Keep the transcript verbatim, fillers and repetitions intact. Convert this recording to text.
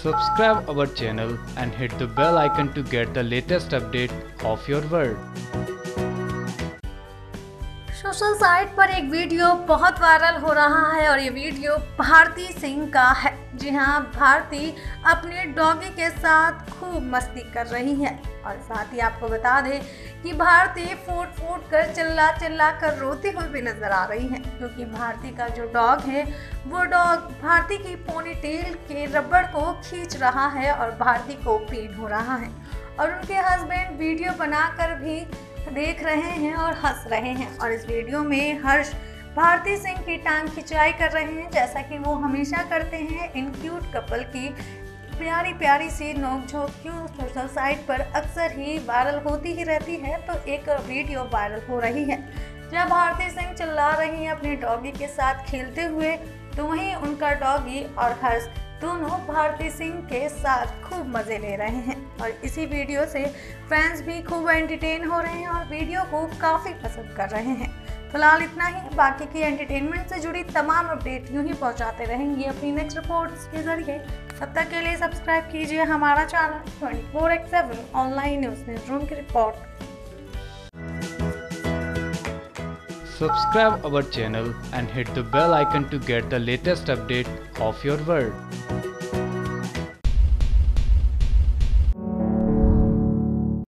Subscribe our channel and hit the bell icon to get the latest update of your world. Social site पर एक video बहुत viral हो रहा है और ये वीडियो भारती सिंह का है। जी हाँ, भारती अपने डॉगी के साथ खूब मस्ती कर रही है और साथ ही आपको बता दें कि भारती फूट फूट कर चिल्ला चिल्ला कर रोती हुई भी नजर आ रही है, क्योंकि भारती का जो डॉग है वो डॉग भारती की पोनी टेल के रबड़ को खींच रहा है और भारती को पेन हो रहा है और उनके हस्बैंड वीडियो बनाकर भी देख रहे हैं और हंस रहे हैं। और इस वीडियो में हर्ष भारती सिंह की टांग खिंचाई कर रहे हैं, जैसा कि वो हमेशा करते हैं। इन क्यूट कपल की प्यारी प्यारी सी नोकझोंक क्यों सोशल साइट पर अक्सर ही वायरल होती ही रहती है, तो एक वीडियो वायरल हो रही है जब भारती सिंह चिल्ला रही हैं अपने डॉगी के साथ खेलते हुए, तो वहीं उनका डॉगी और हर्ष दोनों भारती सिंह के साथ खूब मज़े ले रहे हैं और इसी वीडियो से फैंस भी खूब एंटरटेन हो रहे हैं और वीडियो को काफ़ी पसंद कर रहे हैं। फिलहाल इतना ही, बाकी की एंटरटेनमेंट से जुड़ी तमाम अपडेट यूँ ही पहुंचाते रहेंगे अपनी नेक्स्ट रिपोर्ट्स के जरिए। तब तक के लिए सब्सक्राइब कीजिए हमारा channel twenty four X seven online news newsroom की report. Subscribe our channel and hit the bell icon to get the latest update of your world.